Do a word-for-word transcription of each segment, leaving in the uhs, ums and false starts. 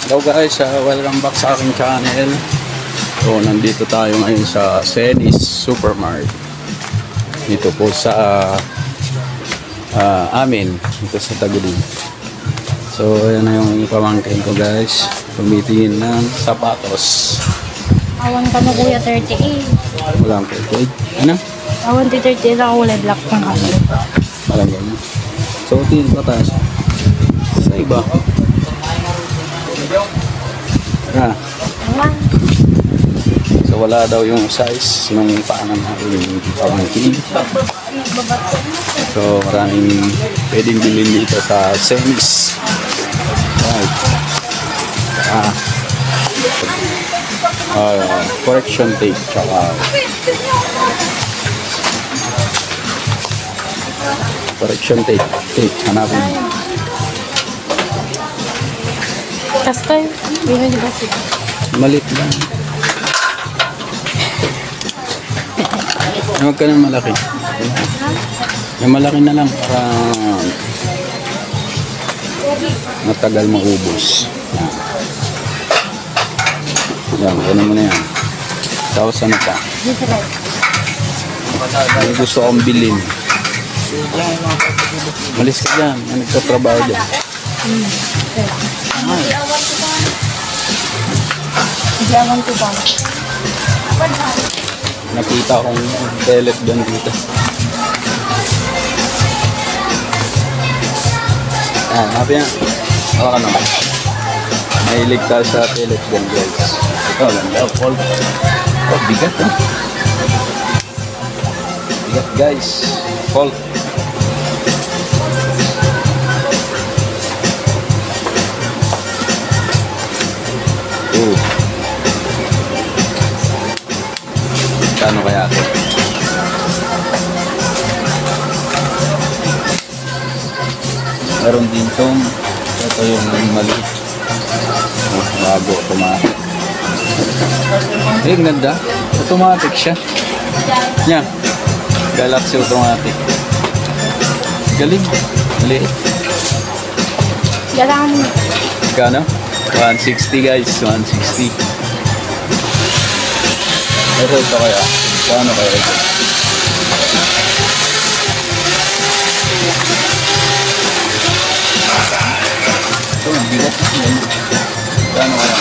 Hello guys, uh, welcome back sa aking channel. So nandito tayo ngayon sa Senis Supermart. Dito po sa uh, amin, dito sa Tagulin. So ayan na yung pamangkin ko guys. Tumitingin ng sapatos. Awan ka na kuya, thirty-eight. Walang thirty-eight. Ano? Awan to thirty-eight ako, kulay black ng kamay. Walang ganyan. So tingin pa tayo sa iba. Ah. So wala daw yung size ng paanan natin pamangkin. So maraming pwedeng bilhin dito sa Senis. Right. Ah. Uh, correction tape tsaka correction tape. Tape, hanapin. Kastoy, bino di ba siya? Malit lang. Huwag ka ng malaki. Yung malaki na lang para matagal maubos. Yan, gano'n mo na yan. Tapos ano pa? May gusto akong bilhin. Malis ka dyan. May nagtatrabaho dyan. Hindi awan ko ba? Nakita akong pellet dyan dito. Ah, happy na. Hawa ka naman. Mahilig tayo sa pellet dyan guys. Ito lang daw, Paul. Oh, bigat ha. Bigat guys. Paul. Oh. Kano kaya ito? Meron din itong ito yung maliit. Oh, bago, automatic. Eh, ganda. Automatic siya. Yan. Galaxy automatic. Galing. Maliit. Galang. Kano? one sixty guys. one sixty. Ito ito kaya. Kano kaya ito? Ito, ang bigat. Kano kaya?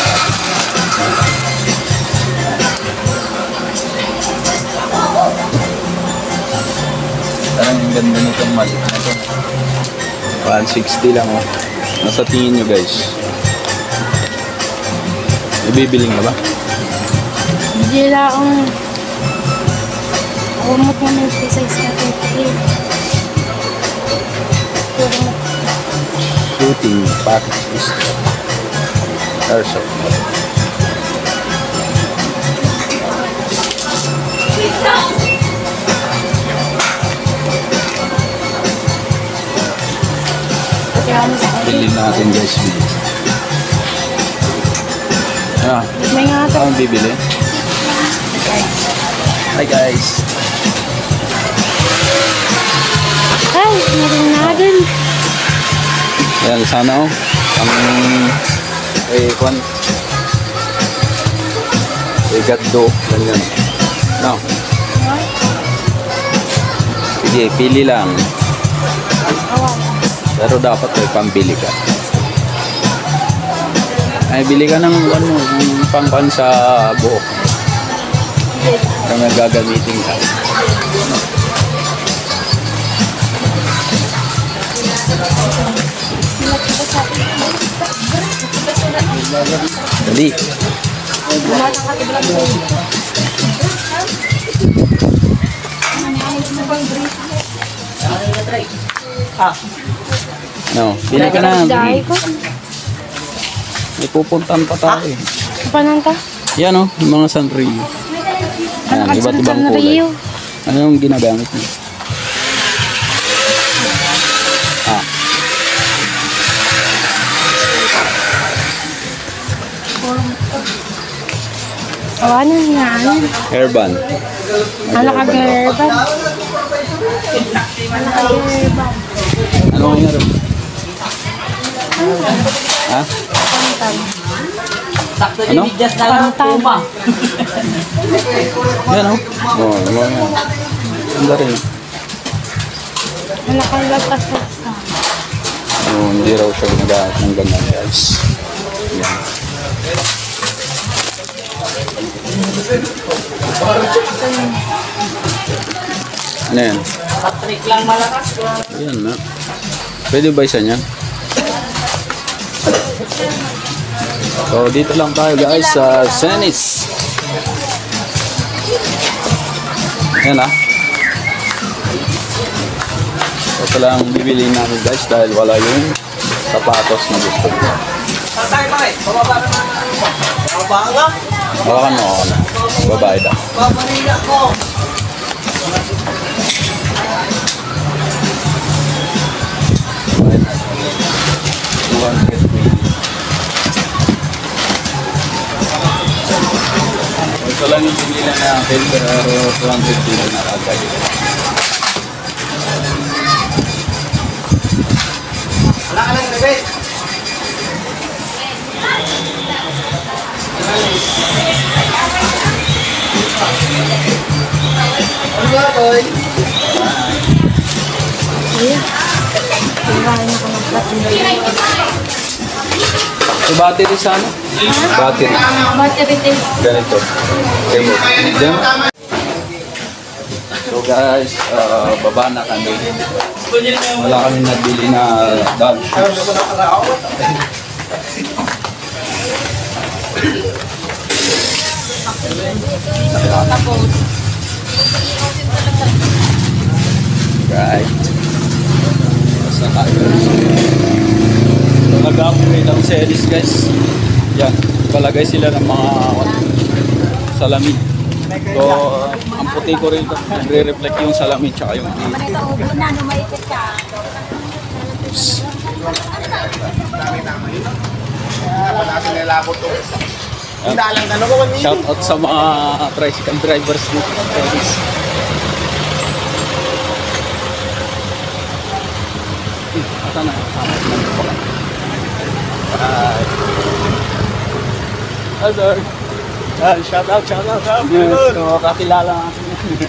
Parang ang ganda nitong maliit na ito. one sixty lang oh. Nasa tingin nyo guys. Ibibiling na ba? Hindi lang akong umot nga may size na thirty-eight. Shooting package list. Airsoft. Bilhin natin guys. Ah, may nga ito. ang bibili. Hi guys. Ay, meron na din. Ayan, sana oh. Ang eh, kwan. Eh, gatdo. Ganyan. No. Sige, pili lang. Pero dapat may pambili ka. Ay, bili ka ng ano, pangpan sa buhok. Kaya gagamitin ka. Dali. No, bili ka na. Dahil ko. May pupuntahan pa tayo eh. Paano ka? Yan o, yung mga Sanrio. Ayan, iba't ibang kulay. Ano yung ginagamit niyo? Ah. Oh, ano nga? Ano? Hairband. Ano ka hairband? Ano ka hairband? Ano nga hairband? Ha? Pantang. Sakto Ano? yung bigas na lang. Pantay. Puma. Yan o. Oo, ano yan. Ganda rin. Malaking latas sa isa. Oo, hindi raw siya ginagamit ng ganyan guys. Yan. Ano yan? Patrick lang malakas. Ayan na. Pwede ba isa niyan? So, dito lang tayo guys sa Senis. Ayan ah. Ito lang bibili namin guys dahil wala yung sapatos na gusto ko. Patay pa eh. Bababa na naman. Bababa ka? Hawakan mo ako na. Babae daw. Babarila ko. two hundred twenty. Ito lang yung pinilan natin pero two hundred twenty na kagad. Wala ka lang, bebe. Ano nga, boy? Ayan. Kinain ako ng plato. So, battery sana? Battery. Battery tape. Ganito. Remote. Diyan. So guys, uh, baba na kami. Wala kami nabili na dog shoes. Right. Basta tayo. So, nag-upgrade ang series guys. Yan. Palagay sila ng mga salamin. So, uh, ang puti ko rito, nagre-reflect yung salamin tsaka yung ihi. Shout out sa mga tricycle drivers dito. Guys. Ata na. Bye. Hi sir. Ah, shout out, shout out. Yes, so kakilala natin.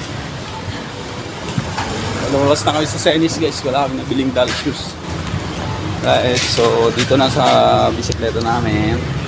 Lumabas na kami sa Senis guys, wala kami nabiling doll shoes. Right, so dito na sa bisikleta namin.